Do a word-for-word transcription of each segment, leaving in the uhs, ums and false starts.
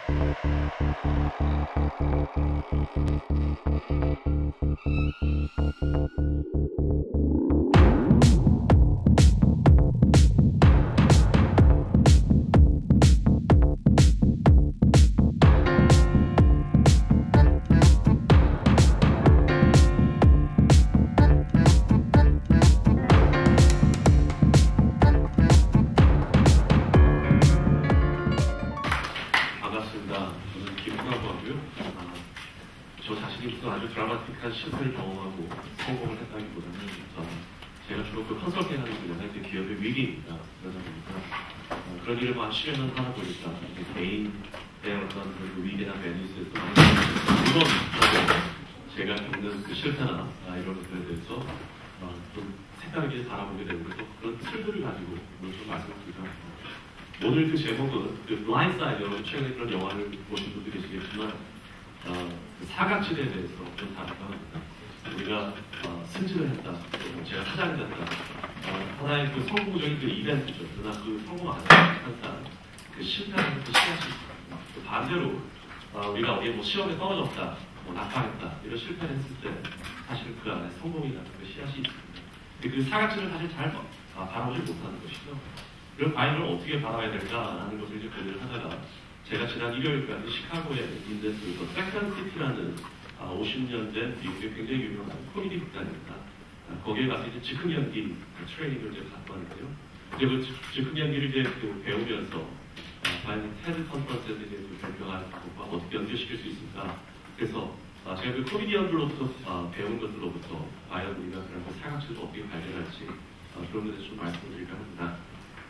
실패를 경험하고 성공을 했다기보다는 어, 제가 주로 그 컨설팅하는 분야가 이제 기업의 위기입니다. 그러다 보니까 어, 그런 일을 막 십 년 하다 보니까 개인의 어떤 그 위기나 매니스에서 이번 제가 겪는 그 실패나 아, 이런 것들에 대해서 어, 좀 색다르게 바라보게 되고 또 그런 틀들을 가지고 오늘 좀 말씀을 드리자 합니다. 오늘 그 제목은 그 블라인드 사이드, 여러분 최근에 그런 영화를 보신 분도 계시겠지만 어, 그 사각지대에 대해서 좀 다루고 합니다. 우리가 어, 승진을 했다, 제가 사장이 됐다, 어, 하나의 그 성공적인 그 이벤트죠. 그러나 그 성공 안에 항상 그 실패하는 그 씨앗이 있습니다. 또 반대로 어, 우리가 어디에 뭐 시험에 떨어졌다, 뭐 낙방했다 이런 실패를 했을 때 사실 그 안에 성공이라는 그 씨앗이 있습니다. 그 사각지를 사실 잘 어, 바라보지 못하는 것이죠. 그럼 과연 어떻게 바라봐야 될까라는 것을 이제 고민을 하다가 제가 지난 일요일까지 시카고에 있는 그 세컨시티라는 오십 년 된 미국의 굉장히 유명한 코미디 극단입니다. 거기에 가서 이제 즉흥 연기 트레이닝을 이제 받고 왔는데요. 이제 그 즉흥 연기를 이제 그 배우면서 과연 테드 컨퍼런스에서 이제 발표한 것과 어떻게 연결시킬 수 있을까. 그래서 제가 그 코미디언들로부터 배운 것들로부터 과연 우리가 그런 그 사각지를 어떻게 발견할지 그런 것에 대해서 좀 말씀드릴까 합니다.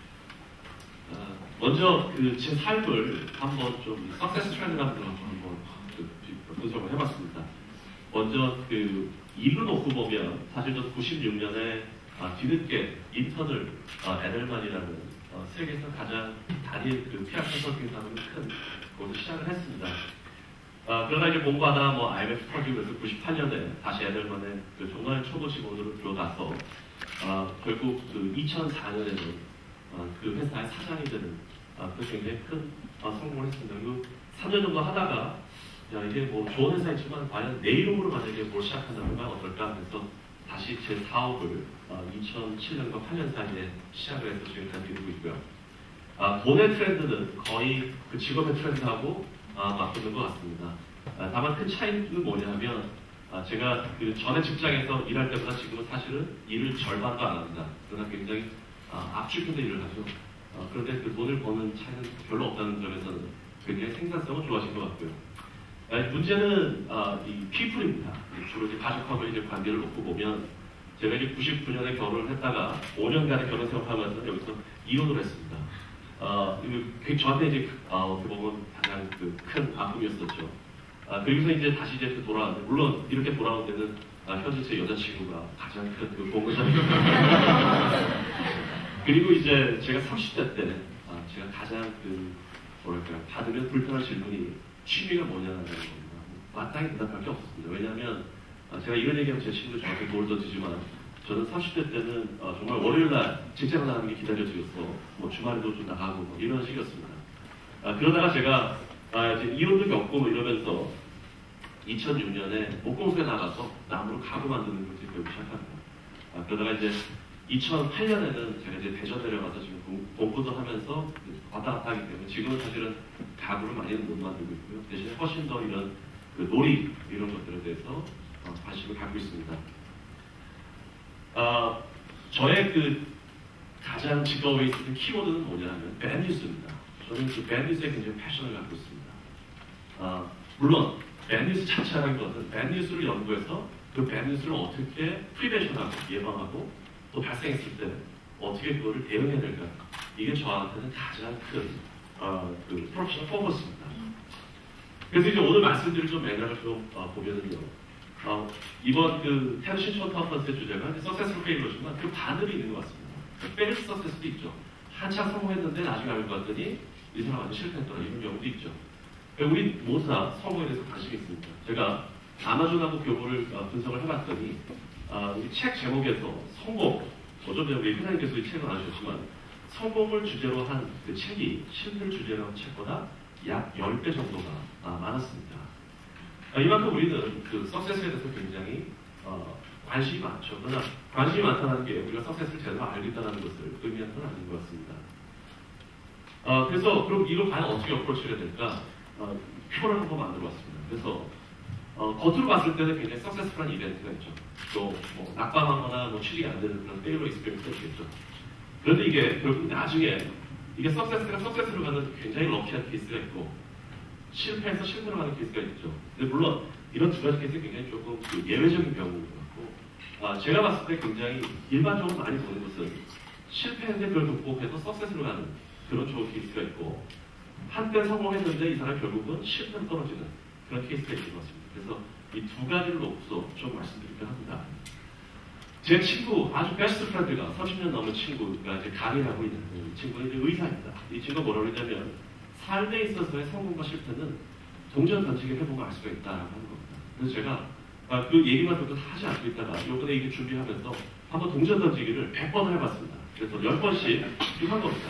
먼저 그 제 삶을 한번 좀 석세스 트렌드라는 걸 한번 그 분석을 해봤습니다. 먼저 그 일로 놓고 보면 사실 저 구십육 년에 아, 뒤늦게 인턴을 아, 에델만이라는 어, 세계에서 가장 단일 그 피아 컨설팅 사업을 큰 곳을 시작을 했습니다. 아, 그러나 이제 공부하다 뭐 아이엠에프 터지고 그래서 구십팔 년에 다시 에델만에 그 정말 초보 직원으로 들어가서 아, 결국 그 이천사 년에는 어, 그 회사의 사장이 되는 어, 그 굉장히 큰 어, 성공을 했습니다. 그리고 삼 년 정도 하다가 야, 이게 뭐 좋은 회사이지만 과연 내 이름으로 만약에 뭘 시작한다면 어떨까 해서 다시 제 사업을 어, 이천칠 년과 팔 년 사이에 시작을 해서 지금까지 이루고 있고요. 아, 돈의 트렌드는 거의 그 직업의 트렌드하고 아, 맞붙는 것 같습니다. 아, 다만 큰 차이는 뭐냐면 아, 제가 그 전에 직장에서 일할 때보다 지금은 사실은 일을 절반도 안 합니다. 그러나 굉장히 아, 압축해서 일을 하죠. 아, 그런데 그 돈을 버는 차이는 별로 없다는 점에서는 굉장히 생산성은 좋아진 것 같고요. 아, 문제는 아, 이 피플입니다. 주로 이제 가족하고 이제 관계를 놓고 보면 제가 이제 구십구 년에 결혼을 했다가 오 년간의 결혼 생활하면서 여기서 이혼을 했습니다. 아, 이거 저한테 이제 아, 어떻게 보면 가장 그 큰 아픔이었었죠. 아, 그리고서 이제 다시 이제 그 돌아왔는데 물론 이렇게 돌아온 데는 아, 현재 제 여자친구가 가장 큰 그 공헌자입니다. 그리고 이제 제가 삼십 대 때 아, 제가 가장 그 뭐랄까요 받으면 불편한 질문이 취미가 뭐냐는 겁니다. 마땅히 대답할 게 없었습니다. 왜냐하면 아, 제가 이런 얘기하면 제 친구들 저한테 뭘 던지지만 저는 삼십 대 때는 어, 정말 월요일날 직장을 나가는 게 기다려지겠어. 뭐 주말에도 좀 나가고 뭐 이런 식이었습니다. 아, 그러다가 제가 아, 이제 이혼도 겪고 뭐 이러면서 이천육 년에 목공소에 나가서 나무로 가구 만드는 걸 이제 배우기 시작합니다. 아, 그러다가 이제 이천팔 년에는 제가 이제 대전 내려가서 지금 공부도 하면서 왔다 갔다 하기 때문에 지금은 사실은 가구를 많이는 못 만들고 있고요. 대신에 훨씬 더 이런 그 놀이 이런 것들에 대해서 어, 관심을 갖고 있습니다. 어, 저의 그 가장 직업에 있는 키워드는 뭐냐면 밴뉴스입니다. 저는 그 밴뉴스에 굉장히 패션을 갖고 있습니다. 어, 물론 밴뉴스 자체라는 것은 밴뉴스를 연구해서 그 밴뉴스를 어떻게 프리벤션하고 예방하고 또 발생했을 때 어떻게 그거를 대응해야 될까? 이게 저한테는 가장 큰 어, 그 프로페셔널 포커스입니다. 그래서 이제 오늘 말씀드릴 좀 맥락을 좀 어, 보면은요. 어, 이번 그 TEDxSinchon 컨퍼런스의 주제가 Successful Failure지만 그 반대로 있는 것 같습니다. Fail Success도 있죠. 한참 성공했는데 나중에 알고 봤더니 이 사람 완전 실패했더라 이런 경우도 있죠. 우리 모두 다 성공에 대해서 관심이 있습니다. 제가 아마존하고 교보를 어, 분석을 해봤더니 어, 이 책 제목에서 성공, 어쩌면 우리 회장님께서 이 책을 안 하셨지만 성공을 주제로 한 그 책이 신을 주제로 한 책보다 약 십 배 정도가 아, 많았습니다. 아, 이만큼 우리는 그 석세스에 대해서 굉장히 어, 관심이 많죠. 그러나 관심이 많다는 게 우리가 석세스를 제대로 알고 있다는 것을 의미하는 건 아닌 것 같습니다. 어, 그래서 그럼 이걸 과연 어떻게 어프로치를 해야 될까? 어, 표를 한번 만들어 봤습니다. 그래서 어, 겉으로 봤을 때는 굉장히 석세스풀한 이벤트가 있죠. 또 뭐 낙방하거나 뭐 취직이 안 되는 그런 페일러 익스피리언스가 있겠죠. 그런데 이게 결국 나중에 이게 석세스가 석세스로 가는 굉장히 럭키한 케이스가 있고 실패해서 실패로 가는 케이스가 있죠. 근데 물론 이런 두 가지 케이스는 굉장히 조금 그 예외적인 경우인 것 같고 아, 제가 봤을 때 굉장히 일반적으로 많이 보는 것은 실패했는데 그걸 극복해서 석세스로 가는 그런 좋은 케이스가 있고 한때 성공했는데 이 사람이 결국은 실패로 떨어지는 그런 케이스가 있는 것 같습니다. 그래서 이 두 가지를 놓고서 좀 말씀드릴까 합니다. 제 친구, 아주 베스트 프렌드가 삼십 년 넘은 친구가 이제 강의를 하고 있는 이 친구는 이제 의사입니다. 이 친구가 뭐라고 그러냐면 삶에 있어서의 성공과 실패는 동전 던지기를 해보면 알 수가 있다라고 하는 겁니다. 그래서 제가 아, 그 얘기만 듣고 하지 않고 있다가 이번에 이게 준비하면서 한번 동전 던지기를 백 번을 해봤습니다. 그래서 열 번씩 이렇게 한 겁니다.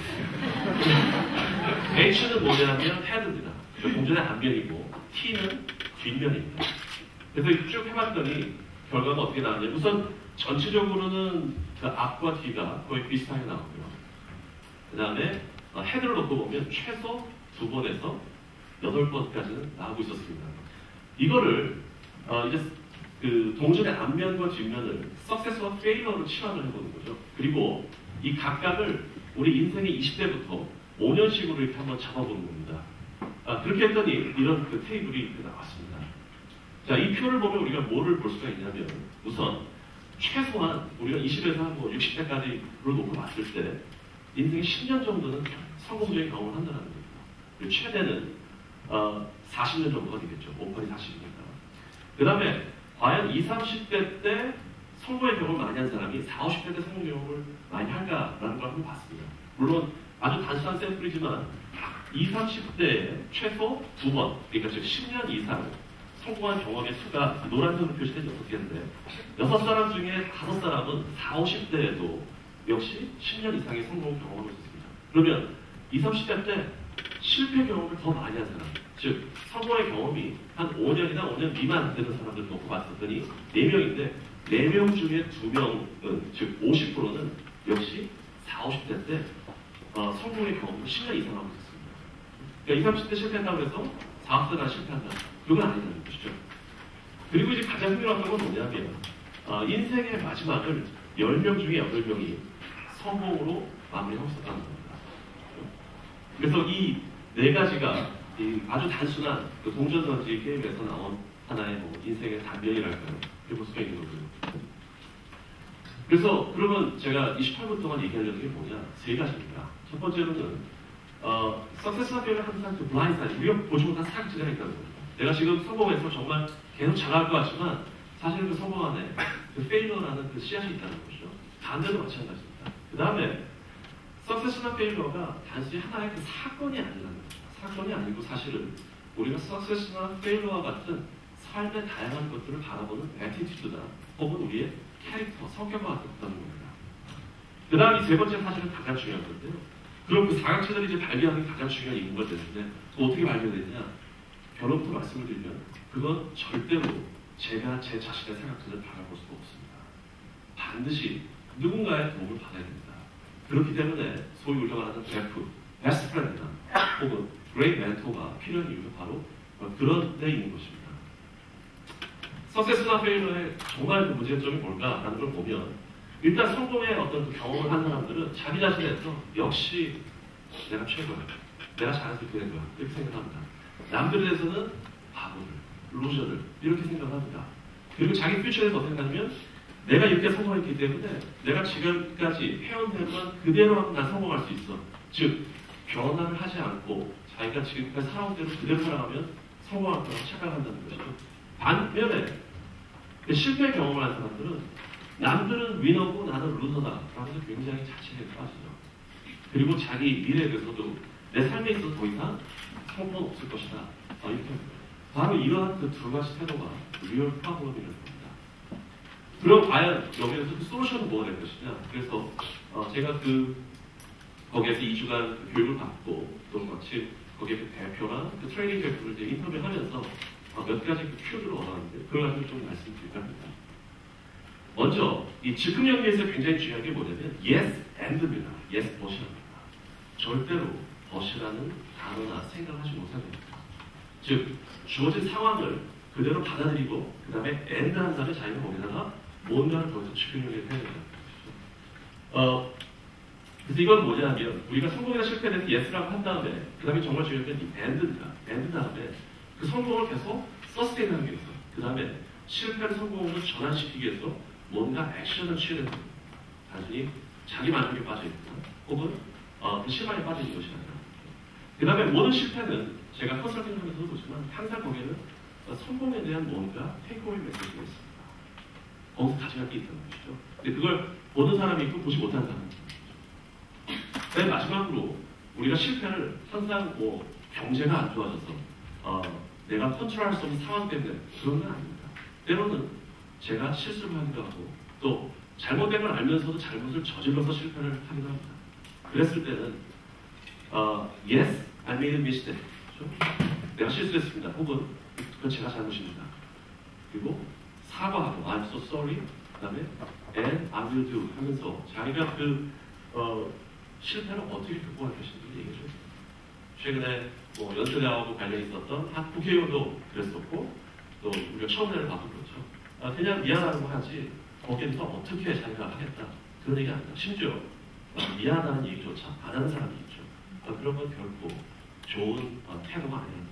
H는 뭐냐면 헤드입니다. 동전의 앞면이고 T는 뒷면입니다. 그래서 쭉 해봤더니 결과가 어떻게 나왔냐면 우선 전체적으로는 그 앞과 뒤가 거의 비슷하게 나오고요. 그 다음에 헤드를 놓고 보면 최소 두 번에서 여덟 번까지는 나오고 있었습니다. 이거를 어 이제 그 동전의 앞면과 뒷면을 석세스와 페일러로 치환을 해보는 거죠. 그리고 이 각각을 우리 인생의 이십 대부터 오 년씩으로 이렇게 한번 잡아보는 겁니다. 아, 그렇게 했더니 이런 그 테이블이 이렇게 나왔습니다. 자, 이 표를 보면 우리가 뭐를 볼 수가 있냐면 우선 최소한 우리가 이십에서 뭐 육십 대까지를 놓고 봤을 때 인생의 십 년 정도는 성공적인 경험을 한다는 겁니다. 그리고 최대는 어, 사십 년 정도가 되겠죠. 오픈이 사십이니까. 그 다음에 과연 이십, 삼십 대 때 성공의 경험을 많이 한 사람이 사십, 오십 대 때 성공 경험을 많이 할까라는 걸 한번 봤습니다. 물론 아주 단순한 샘플이지만 이십, 삼십 대에 최소 두 번, 그러니까 즉 십 년 이상 성공한 경험의 수가 노란색으로 표시된 여섯 개인데 여섯 사람 중에 다섯 사람은 사십, 오십 대에도 역시 십 년 이상의 성공 경험을 했습니다. 그러면 이십, 삼십 대 때 실패 경험을 더 많이 한 사람, 즉 성공의 경험이 한 오 년이나 오 년 미만 되는 사람들 놓고 봤었더니 네 명인데 네 명 중에 두 명은, 즉 오십 퍼센트는 역시 사십, 오십 대 때 어, 성공의 경험을 십 년 이상 하고 있었습니다. 그러니까 이십, 삼십 대 실패한다고 해서 사십 대나 실패한다. 그건 아니라는 것이죠. 그리고 이제 가장 흥미로웠던 건 뭐냐면 어, 인생의 마지막을 열 명 중에 여덟 명이 성공으로 마무리하고 있었다는 겁니다. 그래서 이 네 가지가 이 아주 단순한 그 동전 던지기 게임에서 나온 하나의 뭐 인생의 단면이랄까요? 이렇게 볼 수가 있는 거고요. 그래서 그러면 제가 이십팔 분 동안 얘기하려는 게 뭐냐? 세 가지입니다. 첫 번째로는 어, 석세스한 게임을 항상 그 블라인드 사이드, 우리가 보지 못한 사각지대가 있다는 겁니다. 내가 지금 성공해서 정말 계속 잘할 것 같지만 사실은 그 성공 안에 그 페일러라는 그 씨앗이 있다는 것이죠. 반대도 마찬가지입니다. 그 다음에 석세스나 페일러가 단순히 하나의 그 사건이 아니라는 겁니다. 사건이 아니고 사실은 우리가 석세스나 페일러와 같은 삶의 다양한 것들을 바라보는 애티튜드다 혹은 우리의 캐릭터, 성격과 같다는 겁니다. 그 다음 이 세 번째 사실은 가장 중요한 건데요. 그럼 그 사각지대를 이제 발견하는 게 가장 중요한 이유가 되는데 어떻게 발견되느냐? 결론부터 말씀을 드리면 그건 절대로 제가 제 자신의 사각지대를 바라볼 수가 없습니다. 반드시 누군가의 도움을 받아야 됩니다. 그렇기 때문에 소위 우리가 말하는 베프, 베스트 프렌드나 혹은 그레이트 멘토가 필요한 이유가 바로 그런 데 있는 것입니다. 석세스나 페일러의 정말 그 문제점이 뭘까라는 걸 보면 일단 성공의 어떤 그 경험을 한 사람들은 자기 자신에 대해서 역시 내가 최고야, 내가 잘할 수 있게 된 거야 이렇게 생각합니다. 남들에 대해서는 바보들, 루저들 이렇게 생각합니다. 그리고 자기 퓨처에서 어떻게 생각하냐면 내가 이렇게 성공했기 때문에 내가 지금까지 해온 대로만 그대로 하면 난 성공할 수 있어. 즉 변화를 하지 않고 자기가 지금까지 살아온 대로 그대로 살아가면 성공할 거라고 착각한다는 것이죠. 반면에 실패 경험을 한 사람들은 남들은 위너고 나는 루저다 라고 해서 굉장히 자신에 빠지죠. 그리고 자기 미래에 대해서도 내 삶에 있어서 더 이상 성공은 없을 것이다. 아, 이렇게 바로 이러한 그 두 가지 태도가 리얼 프로블럼이라는 겁니다. 그럼 과연 여기에서 그 솔루션은 뭐가 될 것이냐? 그래서 어, 제가 그 거기에서 이 주간 교육을 받고 또 마치 거기에 그 대표랑 그 트레이닝 대표를 이제 인터뷰하면서 어, 몇 가지 그 큐를 얻었는데 그걸 가지고 좀 말씀드릴까 합니다. 먼저 이 즉흥 연기에서 굉장히 중요한 게 뭐냐면 yes and입니다. yes but이랍니다. 절대로 but이라는 단어나 생각하지 못하게 됩니다. 즉 주어진 상황을 그대로 받아들이고 그 다음에 and 한 다음에 자기가 거기다가 뭔가를 더해서 즉흥 연기를 해야 된다. 어, 그래서 이건 뭐냐면 우리가 성공이나 실패에 대해서 yes라고 한 다음에 그 다음에 정말 중요한 게 이 and입니다. and 다음에 그 성공을 계속 서스테인하기 위해서 그 다음에 실패를 성공으로 전환시키기 위해서 뭔가 액션을 취해야 됩니다. 단순히 자기 만족에 빠져있거나 혹은 어, 그 실망에 빠져있는 것이 아니라 그 다음에 모든 실패는 제가 컨설팅을 하면서도 보지만 항상 거기에는 어, 성공에 대한 뭔가 테이크어웨이 메시지가 있습니다. 거기서 가져갈 게 있다는 것이죠. 근데 그걸 보는 사람이 있고 보지 못하는 사람이 있습니다. 맨 마지막으로 우리가 실패를 항상 뭐 경제가 안 좋아져서 어, 내가 컨트롤할 수 없는 상황 때문에 그런 건 아닙니다. 때로는 제가 실수를 하기도 하고 또 잘못된 걸 알면서도 잘못을 저질러서 실패를 하기도 합니다. 그랬을 때는 어, yes, I made a mistake. 내가 실수했습니다. 혹은 그건 제가 잘못입니다. 그리고 사과하고 I'm so sorry. 그 다음에 and I will do 하면서 자기가 그 어, 실패를 어떻게 극복할 것인지 얘기해 줍니다. 최근에 뭐 연세대하고 관련이 있었던 한 국회의원도 그랬었고 또 우리가 처음에는 봐도 그렇죠. 아, 그냥 미안하다고 하지 거기에서 어떻게 자기가 하겠다 그런 얘기 아니다. 심지어 아, 미안하다는 얘기조차 안 하는 사람이 있죠. 아, 그런 건 결코 좋은 어, 태도가 아닙니다.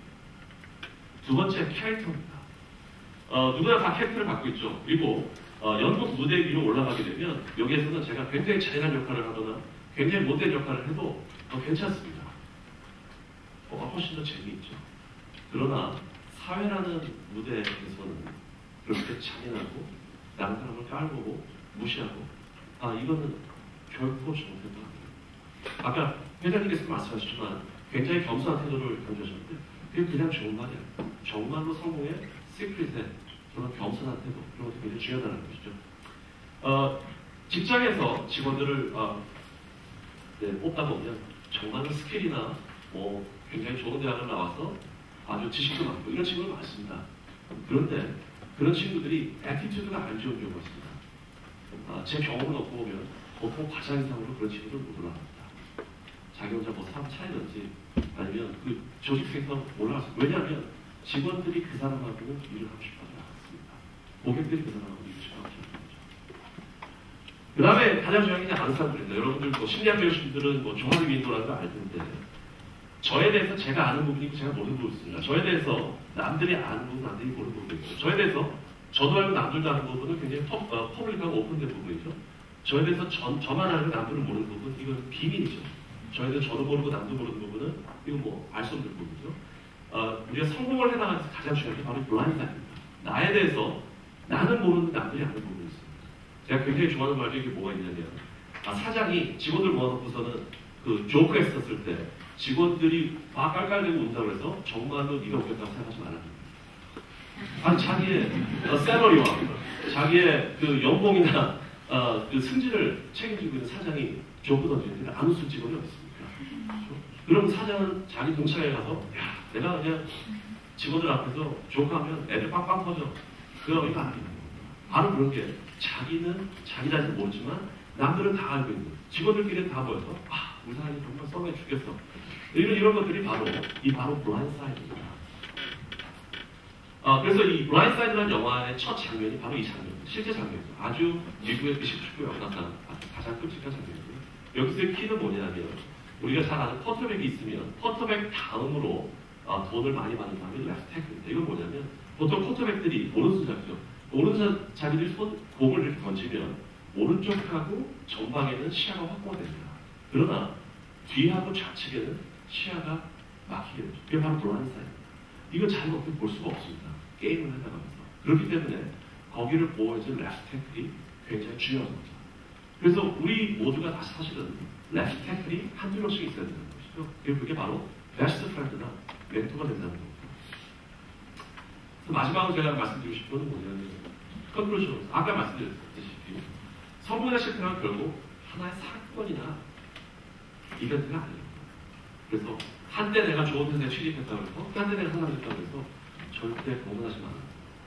두 번째 캐릭터입니다. 어, 누구나 다 캐릭터를 갖고 있죠. 그리고 어, 연극 무대 위로 올라가게 되면 여기에서는 제가 굉장히 잔인한 역할을 하거나 굉장히 못된 역할을 해도 어, 괜찮습니다. 어, 훨씬 더 재미있죠. 그러나 사회라는 무대에서는 그렇게 잔인하고 다른 사람을 깔보고 무시하고 아 이거는 결코 좋은 태도가 아니에요. 아까 회장님께서 말씀하셨지만 굉장히 겸손한 태도를 강조하셨는데 그게 그냥 좋은 말이야. 정말로 성공의 시크릿에 그런 겸손한 태도 그런 것도 굉장히 중요하다는 것이죠. 어, 직장에서 직원들을 어, 네, 뽑다 보면 정말로 스킬이나 뭐 굉장히 좋은 대학을 나와서 아주 지식도 많고 이런 친구들 많습니다. 그런데 그런 친구들이 애티튜드가 안 좋은 경우가 있습니다. 아, 제 경험을 놓고 보면 보통 과장 이상으로 그런 친구들 못 올라갑니다. 자기 혼자 뭐 사업 차리든지 아니면 그 조직에서 올라갔어요. 왜냐하면 직원들이 그 사람하고 일을 하고 싶어 하지 않습니다. 고객들이 그 사람하고 일을 싶어 하지 않습니다. 그 다음에 가장 중요한 게 아는 사람들입니다. 여러분들 뭐 심리학 배우신 분들은 뭐 종합 윈도라는 걸 알 텐데 저에 대해서 제가 아는 부분이 있고 제가 모르는 부분이 있습니다. 저에 대해서 남들이 아는 부분, 남들이 모르는 부분이 있고 저에 대해서 저도 알고 남들도 아는 부분은 굉장히 퍼, 어, 퍼블릭하고 오픈된 부분이죠. 저에 대해서 전, 저만 알고 남들은 모르는 부분, 이건 비밀이죠. 저에 대해서 저도 모르고 남도 모르는 부분은 이건 뭐 알 수 없는 부분이죠. 어, 우리가 성공을 해나가는 가장 중요한 게 바로 블라인드입니다. 나에 대해서 나는 모르는데 남들이 아는 부분이 있습니다. 제가 굉장히 좋아하는 말 중에 이게 뭐가 있냐면 아, 사장이 직원들 모아놓고서는 그 조크 했었을 때 직원들이 막 깔깔대고 운다고 해서 정말로 네가 웃겼다고 생각하지 말아야 됩니다. 아니 자기의 어, 셀러리와 자기의 그 연봉이나 어, 그 승진을 책임지고 있는 사장이 조크 던지는데 안 웃을 직원이 어디 있습니까? 그렇죠? 그럼 사장은 자기 동창회 가서 야 내가 그냥 직원들 앞에서 조크하면 애들 빵빵 터져. 그거 이거 아닙니다. 바로 그런 게 자기는 자기 자신을 모르지만 남들은 다 알고 있는 직원들끼리는 다 모여서 아 우리 사장님 정말 썸에 죽겠어. 이런, 이런 것들이 바로 이 바로 블라인드 사이드입니다. 아, 그래서 이 블라인드 사이드라는 영화의 첫 장면이 바로 이 장면입니다. 실제 장면이죠. 아주 미국의 그 십칠 구 영화상 가장 끔찍한 장면이고요. 여기서의 키는 뭐냐면 우리가 잘 아는 쿼터백이 있으면 쿼터백 다음으로 아, 돈을 많이 받는 사람이 레프트 태클입니다. 이건 뭐냐면 보통 쿼터백들이 오른손잡이죠. 오른손 자기들이 손, 공을 이렇게 던지면 오른쪽하고 전방에는 시야가 확보가 됩니다. 그러나 뒤하고 좌측에는 시야가 막히게 되죠. 그게 바로 블라인드 사이드입니다. 이거 잘 어떻게 볼 수가 없습니다. 게임을 해나가면서. 그렇기 때문에 거기를 보호해줄 레프트 태클이 굉장히 중요한 거죠. 그래서 우리 모두가 다 사실은 레프트 태클이 한두 명씩 있어야 되는 것이죠. 그리고 그게 바로 베스트 프렌드나 멘토가 된다는 겁니다. 그래서 마지막으로 제가 말씀드리고 싶은 건 뭐냐면 컨클루전. 아까 말씀드렸듯이 성공이나 실패는 결국 하나의 사건이나 이벤트가 아닙니다. 그래서 한때 내가 좋은 회사에 취직했다고 해서 한때 내가 상담했다고 해서 절대 공부하지 마.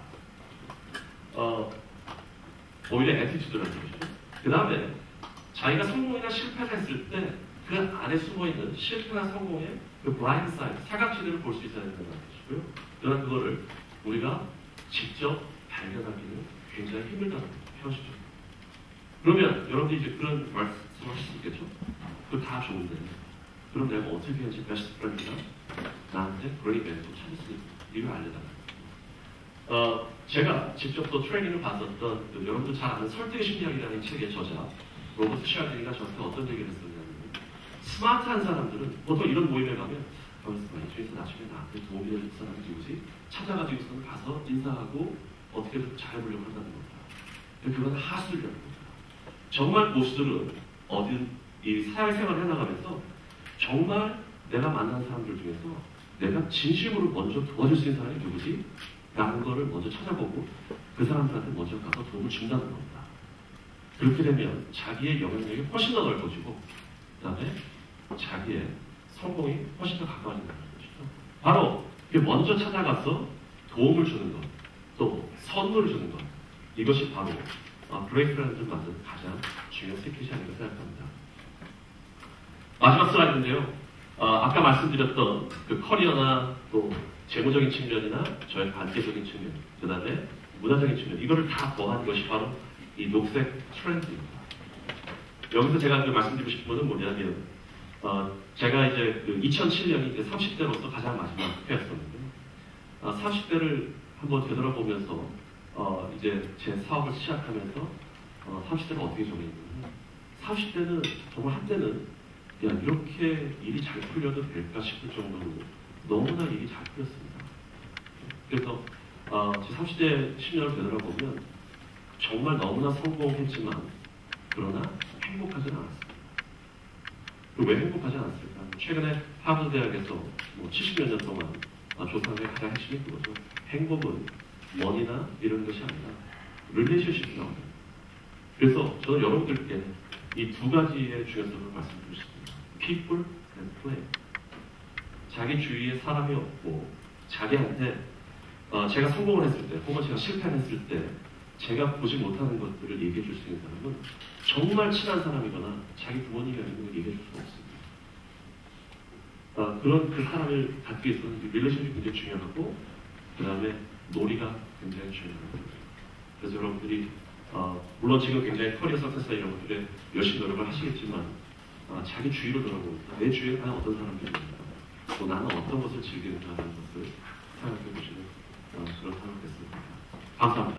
어, 오히려 애티튜드라는 것이죠. 그 다음에 자기가 성공이나 실패를 했을 때 그 안에 숨어있는 실패나 성공의 그 블라인드 사이드, 사각지대를 볼 수 있어야 된다는 것이고요. 그러나 그거를 우리가 직접 발견하기는 굉장히 힘들다는 표시죠. 그러면 여러분들이 이제 그런 말씀을 하실 수 있겠죠? 그거 다 좋은데 그럼 내가 어떻게 해야지 베스트 프렌드가 나한테 그런 이벤트를 찾을 수 있는 이유를 알려달라. 어, 제가 직접 또 트레이닝을 받았던 그 여러분들 잘 아는 설득의 심리학이라는 책의 저자 로버트 샤든이가 저한테 어떤 얘기를 했었냐면 스마트한 사람들은 보통 이런 모임에 가면 이 중에서 나중에 나한테 도움이 될 사람이 누구지? 찾아가지고서는 가서 인사하고 어떻게든 잘해보려고 한다는 겁니다. 그건 하수들이라는 겁니다. 정말 고수들은 어딘 이 사회생활을 해나가면서 정말 내가 만난 사람들 중에서 내가 진심으로 먼저 도와줄 수 있는 사람이 누구지? 라는 거를 먼저 찾아보고 그 사람들한테 먼저 가서 도움을 준다는 겁니다. 그렇게 되면 자기의 영향력이 훨씬 더 넓어지고 그 다음에 자기의 성공이 훨씬 더 가까워진다는 것이죠. 바로 먼저 찾아가서 도움을 주는 것, 또 선물을 주는 것, 이것이 바로 브레이크라는 만드는 가장 중요한 세켓이 아닌가 생각합니다. 마지막 슬라이드인데요. 어, 아까 말씀드렸던 그 커리어나 또 재무적인 측면이나 저의 관계적인 측면, 그 다음에 문화적인 측면, 이거를 다 더한 것이 바로 이 녹색 트렌드입니다. 여기서 제가 그 말씀드리고 싶은 것은 뭐냐면 어, 제가 이제 그 이천칠 년이 이제 삼십 대로서 가장 마지막 회였었는데 어, 삼십 대를 한번 되돌아보면서 어, 이제 제 사업을 시작하면서 어, 삼십 대가 어떻게 정했냐면 삼십 대는 정말 한때는 야, 이렇게 일이 잘 풀려도 될까 싶을 정도로 너무나 일이 잘 풀렸습니다. 그래서 어, 제 삼십 대 십 년을 되돌아보면 정말 너무나 성공했지만 그러나 행복하지는 않았습니다. 왜 행복하지 않았을까? 최근에 하버드 대학에서 뭐 칠십여 년 동안 조사한 게 가장 핵심이 그거죠. 행복은 머니나 이런 것이 아니라 릴레이션십이 나옵니다. 그래서 저는 여러분들께 이 두 가지의 중요성을 말씀드리고 싶습니다. People and play. 자기 주위에 사람이 없고 자기한테 어, 제가 성공을 했을 때 혹은 제가 실패했을 때 제가 보지 못하는 것들을 얘기해 줄 수 있는 사람은 정말 친한 사람이거나 자기 부모님이 아니면 얘기해 줄 수가 없습니다. 어, 그런 그 사람을 갖기 위해서는 릴레이션이 굉장히 중요하고 그 다음에 놀이가 굉장히 중요합니다. 그래서 여러분들이 어, 물론 지금 굉장히 커리어 석세스나 이런 것들에 열심히 노력을 하시겠지만 어, 자기 주위로 돌아보고 내 주위에 과연 어떤 사람들이 있는가 또 나는 어떤 것을 즐기는가 하는 것을 생각해 보시는 어, 그런 사람이 됐습니다. 감사합니다.